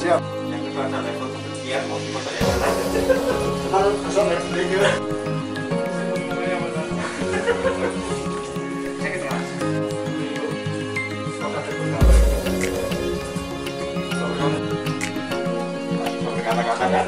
Siap. Yang kedua ada level kebencian, mau foto yang mana? Kata-kata kan?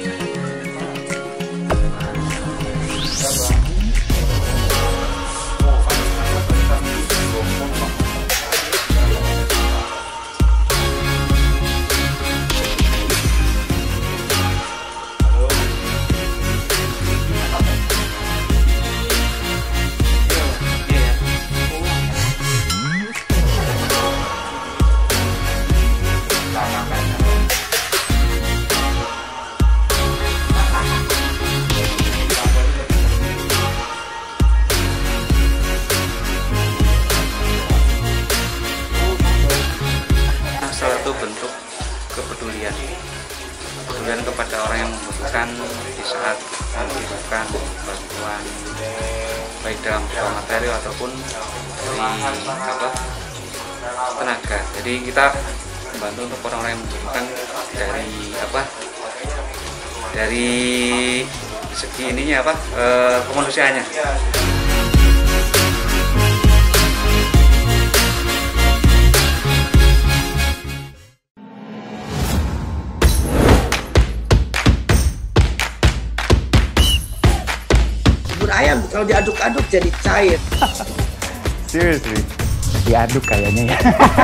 Satu bentuk kepedulian kepada orang yang membutuhkan di saat membutuhkan bantuan baik dalam materi ataupun dari tenaga. Jadi kita membantu untuk orang-orang yang membutuhkan dari segi ininya kemanusiaannya. Ayam kalau diaduk-aduk jadi cair. Seriously, diaduk kayaknya ya.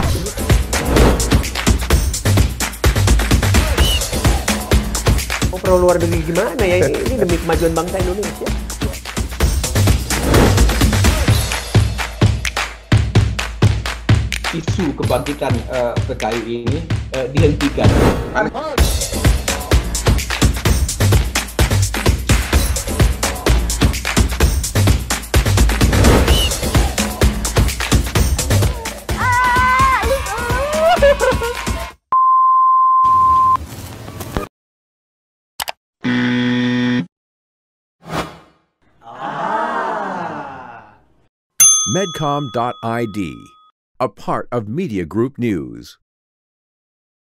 Oh, perlu luar negeri gimana ya? Ini demi kemajuan bangsa Indonesia. Isu kebangkitan PKI ini dihentikan. Medcom.id, a part of Media Group News.